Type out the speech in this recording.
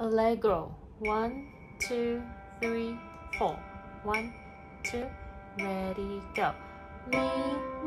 Allegro. 1, 2, 3, 4. 1, 2, ready, go. Mi,